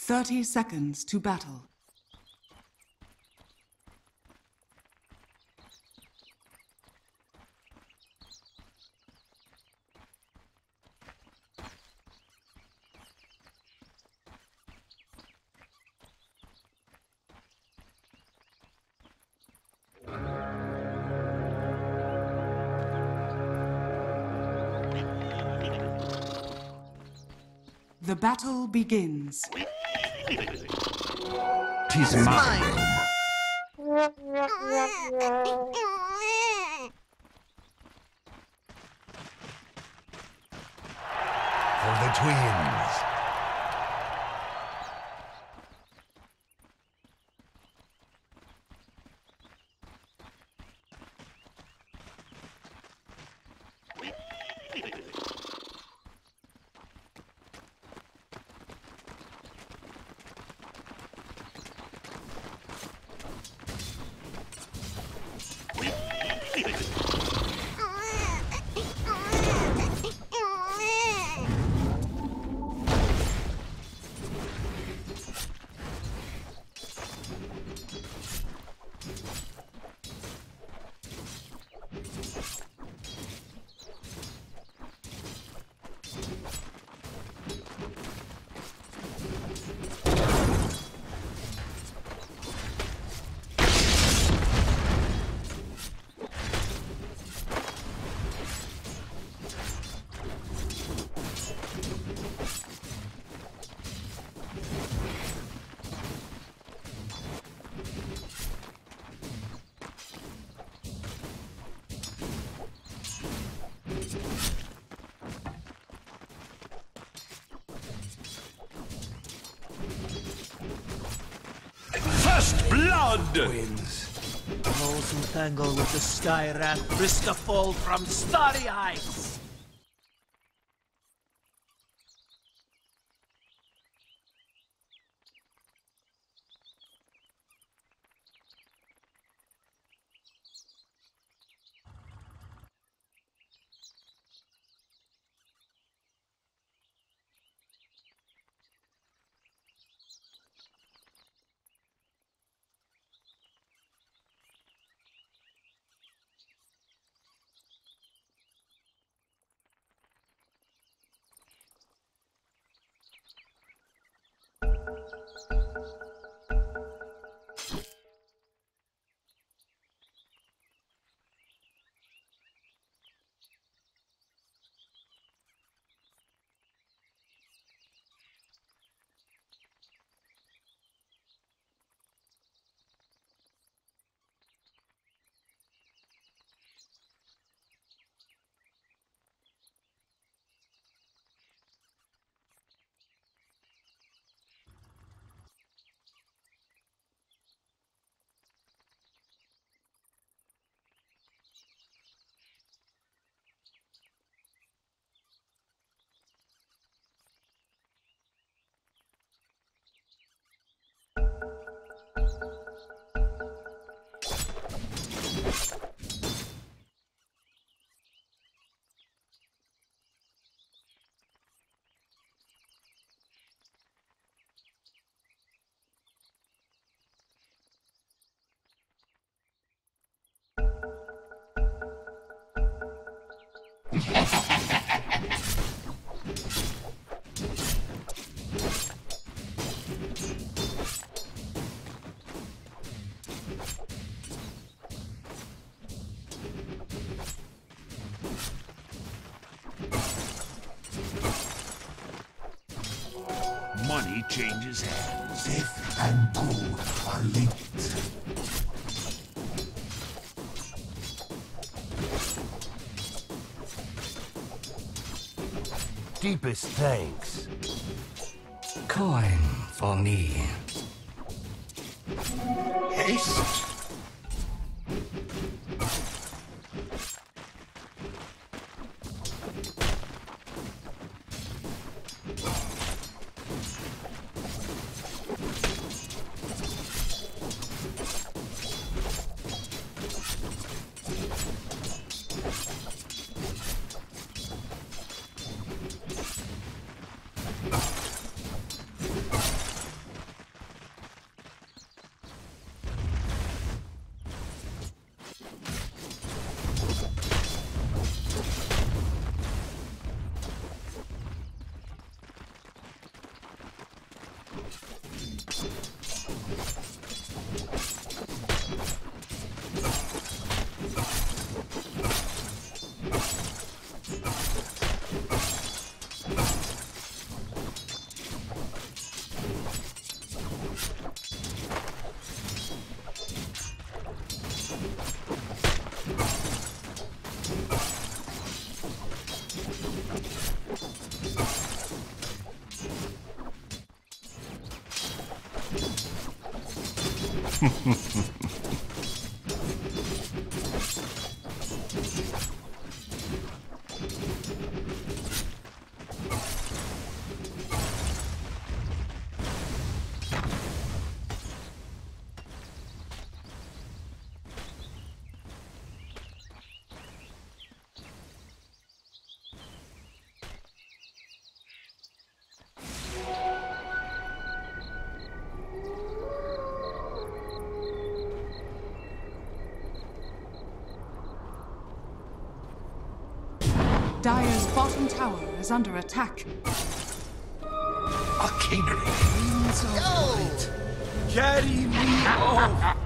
30 seconds to battle. The battle begins. 'Tis mine. For the twins. First blood! Wins. Those who tangle with the Sky Wrath risk a fall from starry heights. Money changes hands. Death and good are linked. Deepest thanks. Coin for me. Haste. Dire's bottom tower is under attack. A king. Carry me off!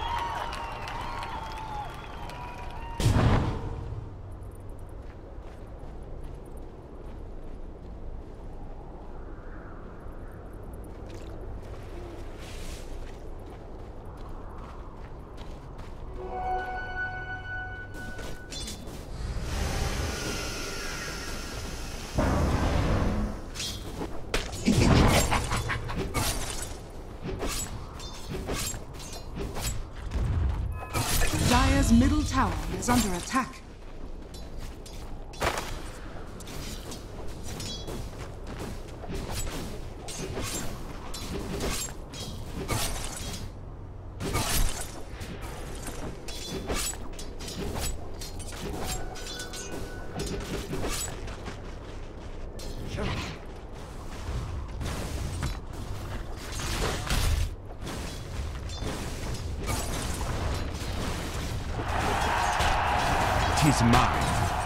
Dire's middle tower is under attack. Tis mine.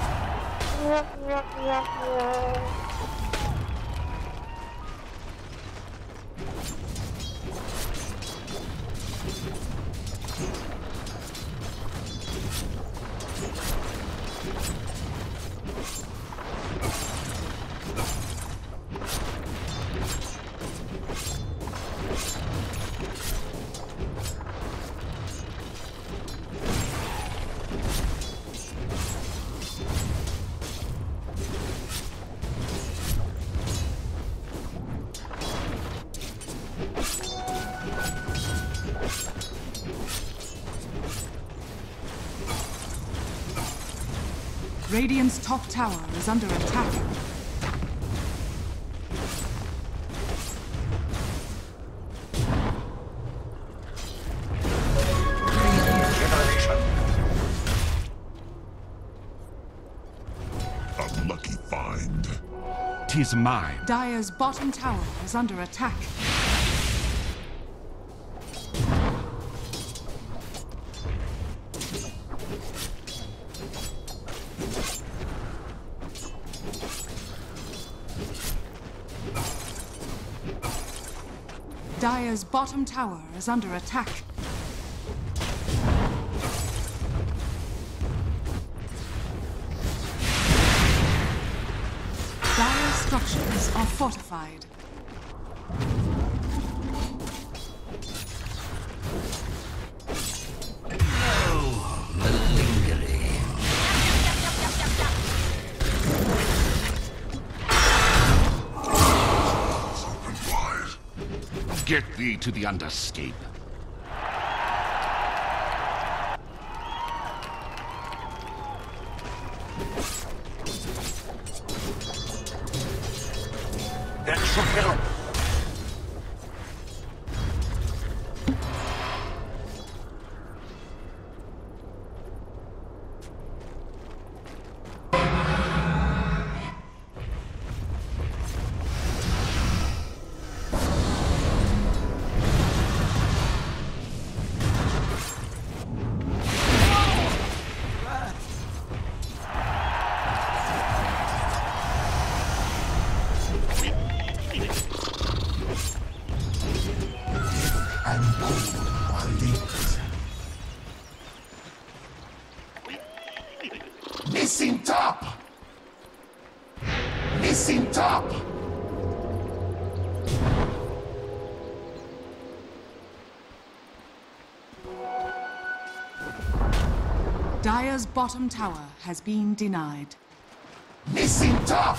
Radiant's top tower is under attack. A lucky find. Tis mine. Dire's bottom tower is under attack. Dire's bottom tower is under attack. Dire's structures are fortified. Get thee to the underscape. That should help. Missing top! Missing top! Dire's bottom tower has been denied. Missing top!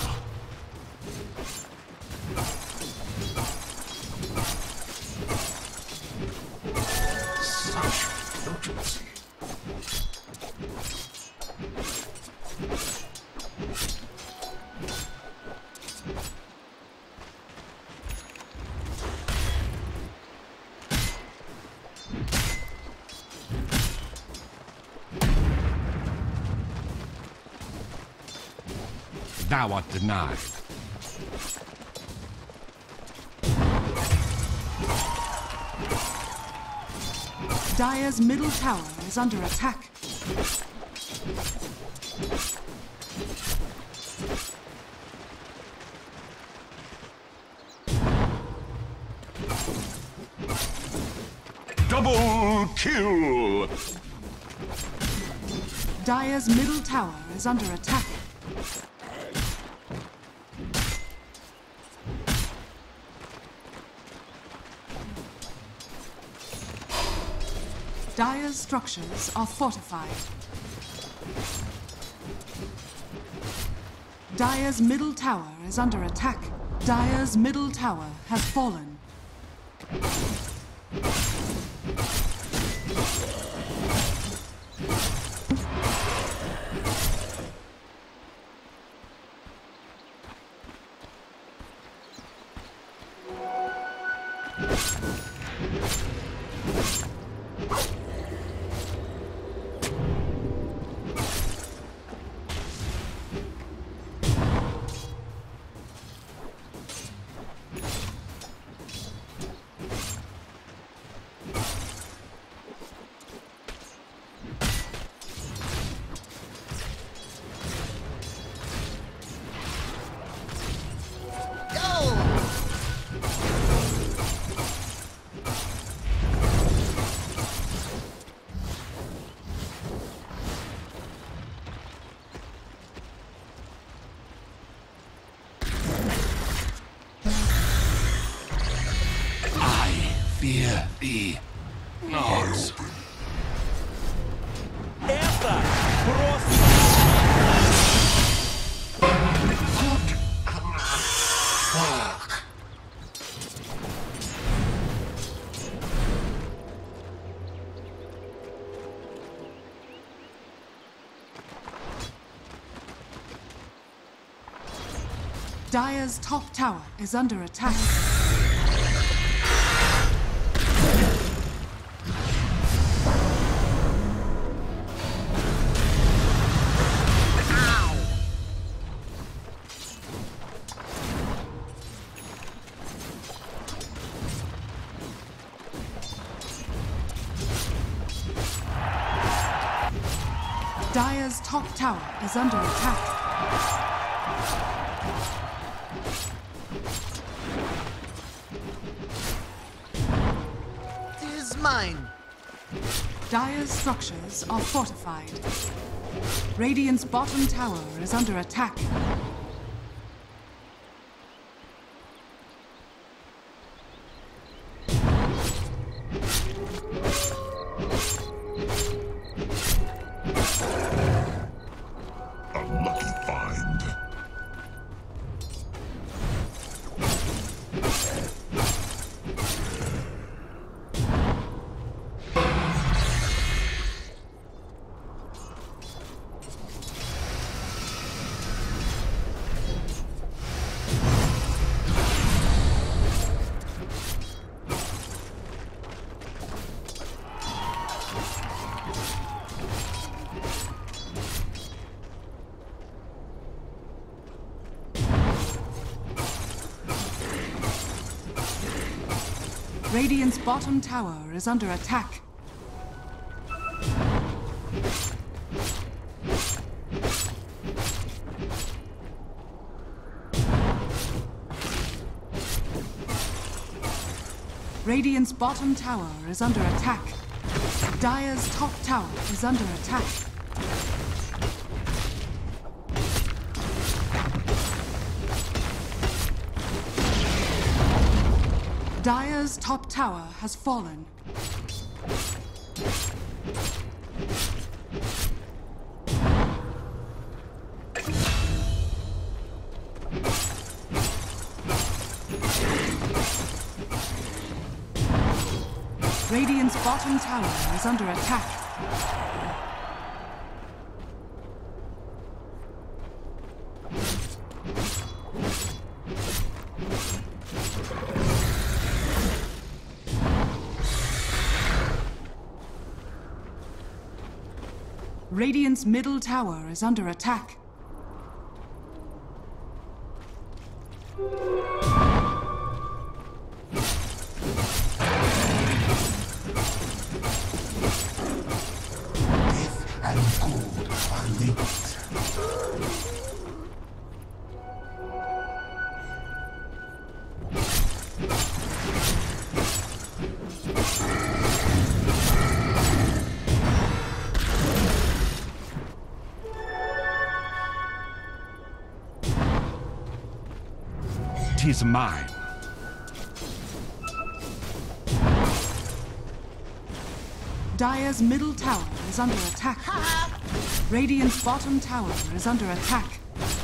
Thou art denied. Dire's middle tower is under attack. Double kill! Dire's middle tower is under attack. Dire's structures are fortified. Dire's middle tower is under attack. Dire's middle tower has fallen. Fear thee not. Это просто... Fuck. Dire's top tower is under attack. Dire's top tower is under attack. Tis mine. Dire's structures are fortified. Radiant's bottom tower is under attack. Unlucky find. Radiant's bottom tower is under attack. Radiant's bottom tower is under attack. Dire's top tower is under attack. Dire's top tower has fallen. Radiant's bottom tower is under attack. Radiant's middle tower is under attack. Death and good are linked. Tis mine. Dire's middle tower is under attack. Radiant's bottom tower is under attack.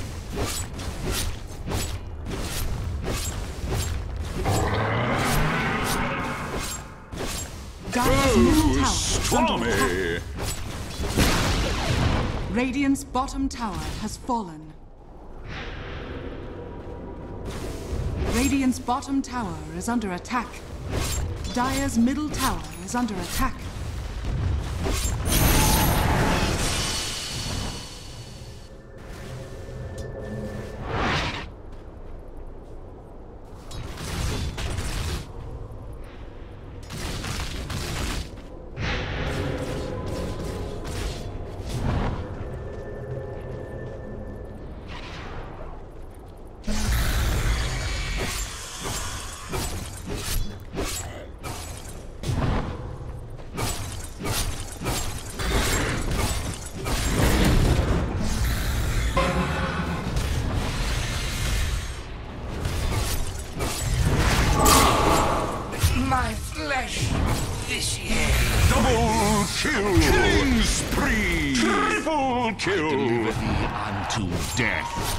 Dire's middle tower is under attack. Radiant's bottom tower has fallen. Radiant's bottom tower is under attack. Dire's middle tower is under attack. My flesh vitiated. Double kill! Killing spree! Triple kill! Deliver thee unto death.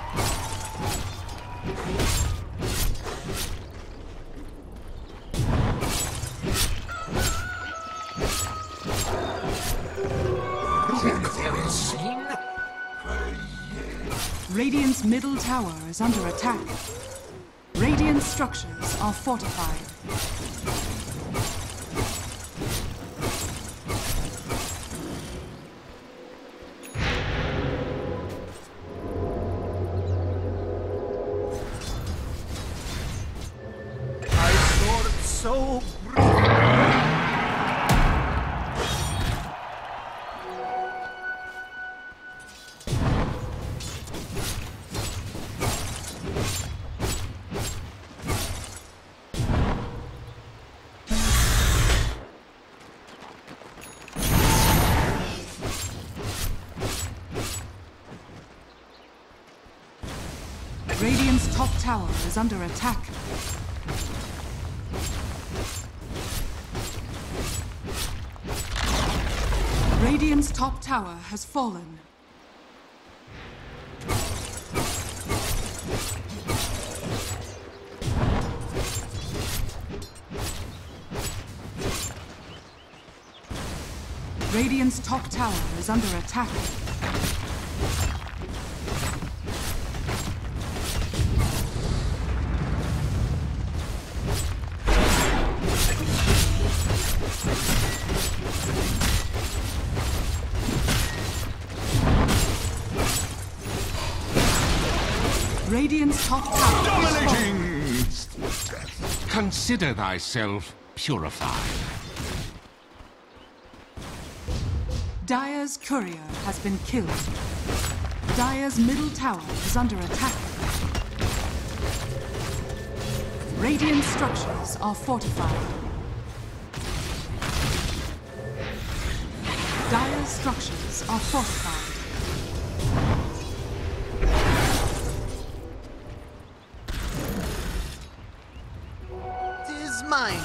Radiant's middle tower is under attack. Radiant structures are fortified. I soared so Radiant's top tower is under attack. Radiant's top tower has fallen. Radiant's top tower is under attack. Radiant's top tower Dominating! Consider thyself purified. Dire's courier has been killed. Dire's middle tower is under attack. Radiant structures are fortified. Dire's structures are fortified. is mine.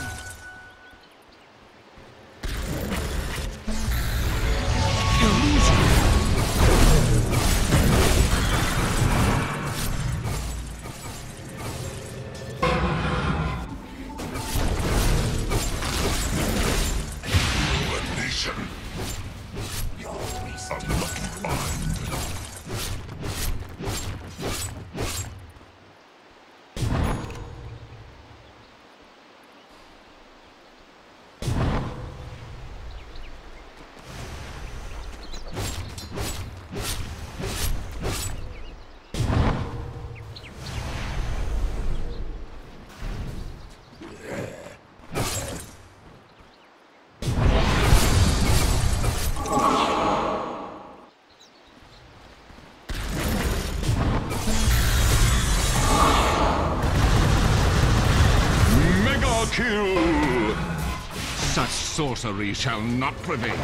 Monster-kill! Such sorcery shall not prevail.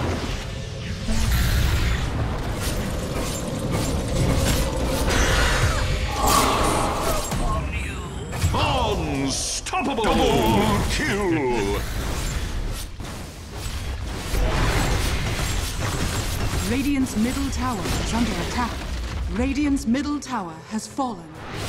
Unstoppable! Double kill! Radiant's middle tower is under attack. Radiant's middle tower has fallen.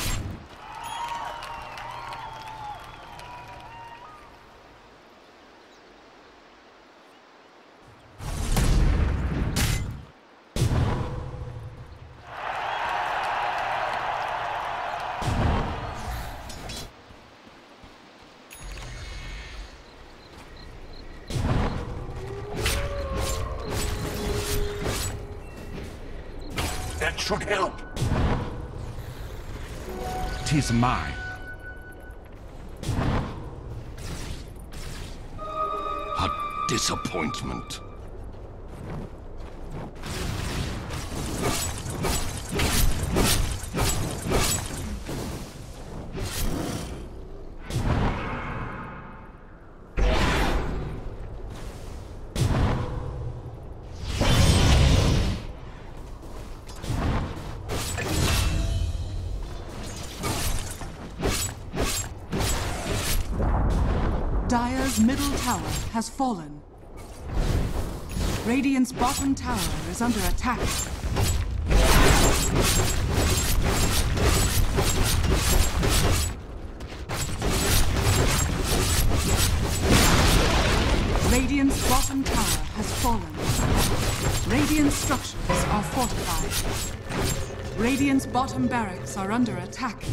That should help. 'Tis mine. A disappointment. Dire's middle tower has fallen. Radiant's bottom tower is under attack. Radiant's bottom tower has fallen. Radiant structures are fortified. Radiant's bottom barracks are under attack.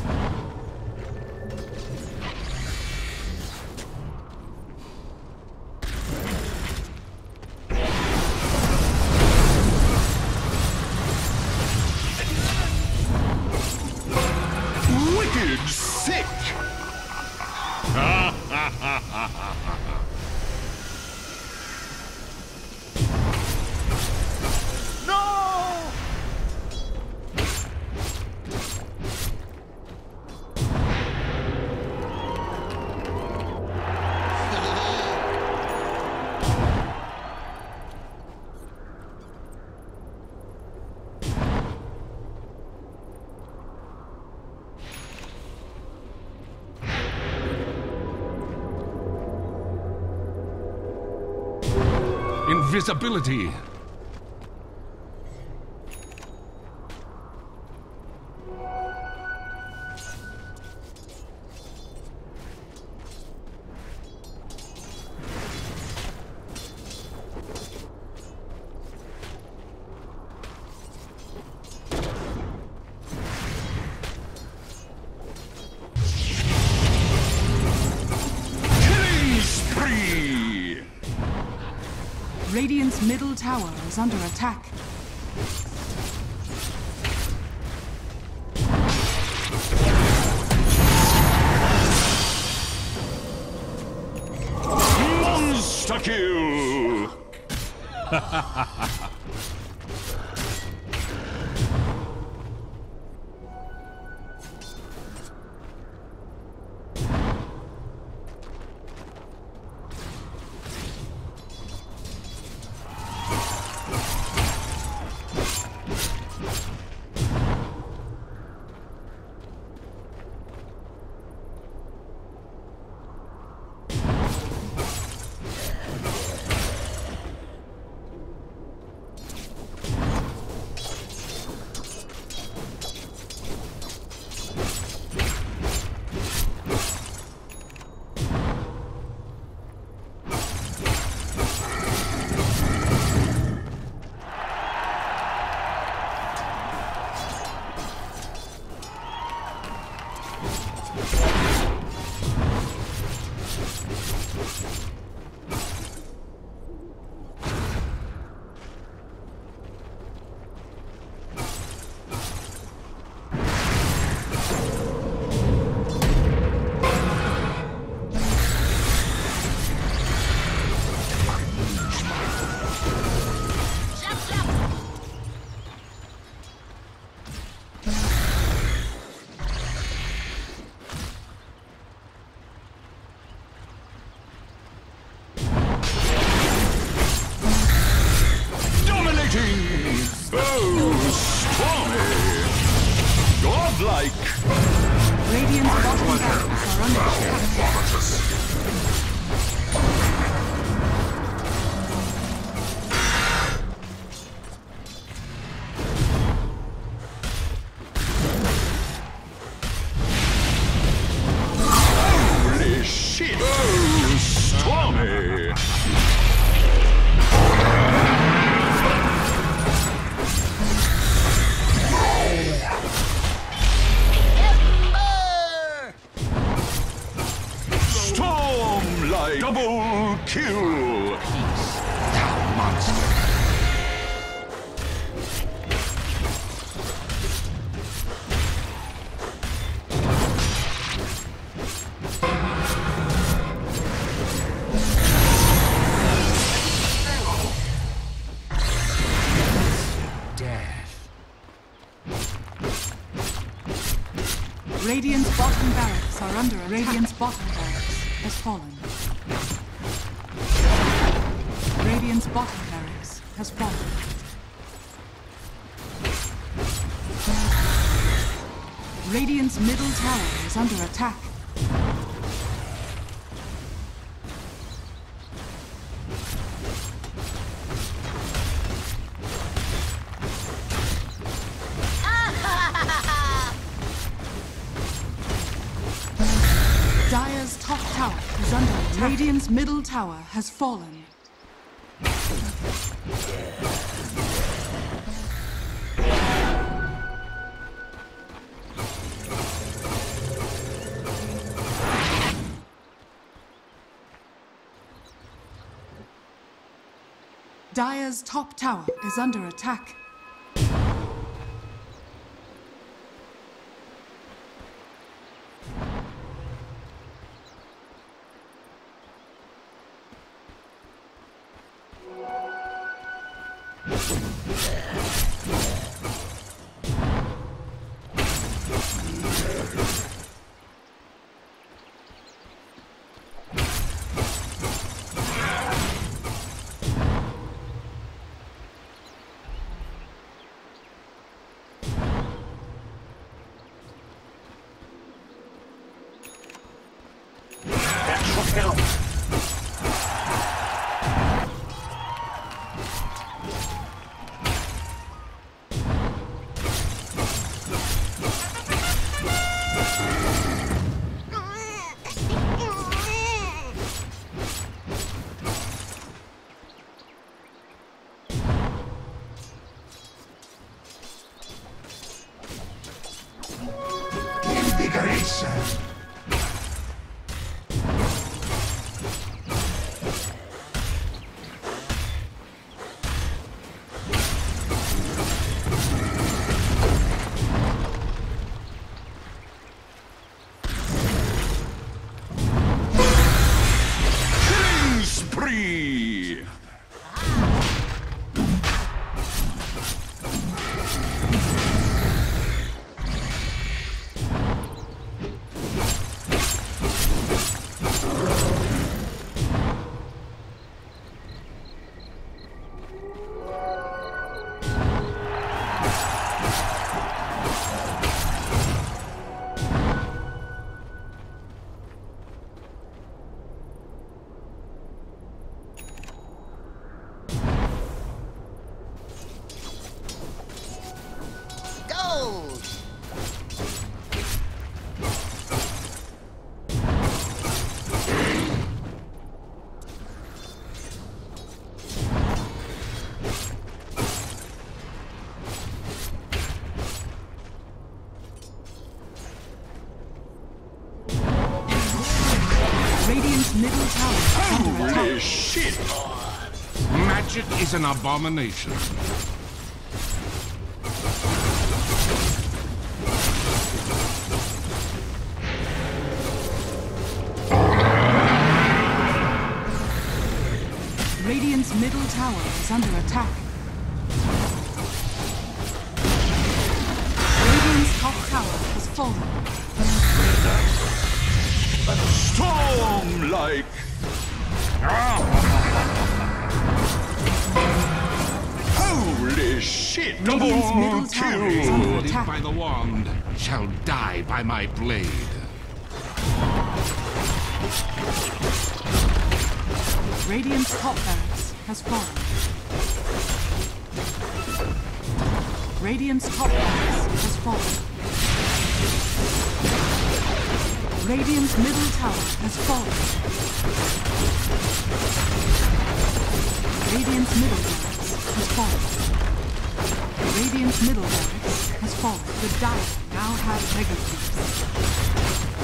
Wicked sick! Invisibility! Killing spree! Radiant's middle tower is under attack. Monster kill! Radiant's bottom barracks are under attack. Holy shit! Oh, stormy! Storm like double kill! Peace, thou monster! Radiant's bottom barracks are under attack. Radiant's bottom barracks has fallen. Radiant's bottom barracks has fallen. Radiant's middle tower is under attack. Dire's top tower is under attack. Radiant's middle tower has fallen. Dire's top tower is under attack. Radiant's middle tower is under attack. Holy shit! Magic is an abomination. Radiant's middle tower is under attack. Radiant's top tower has fallen. Storm like. Holy Holy shit! Radiant's middle tower is under Live attack. by the wand shall die by my blade. Radiant's top barracks has fallen. Radiant's top barracks has fallen. Radiant's middle tower has fallen. Radiant's middle barracks has fallen. Radiant's middle barracks has fallen. The Dire now have mega creeps.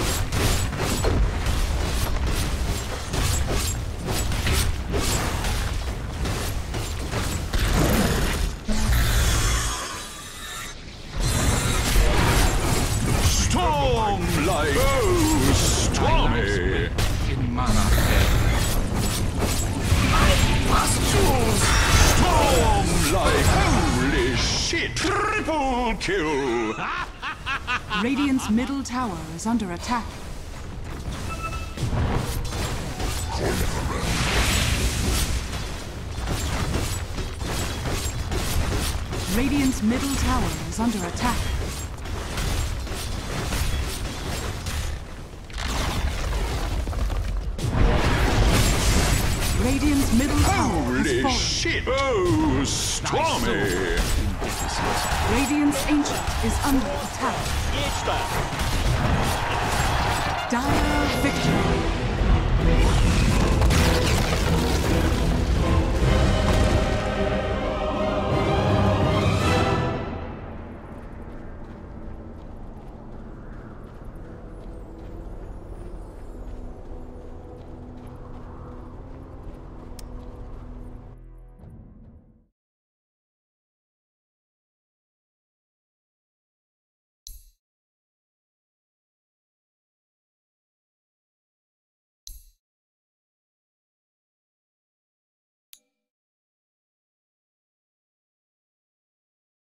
Stormlight! Oh, stormy! In mana Pustules! Stormlight! Holy shit! Triple kill! Radiant's middle tower is under attack. Radiant's middle tower is under attack. Radiant's middle tower has Holy fallen. shit! Oh, stormy! Radiant's ancient is under attack. Dire victory.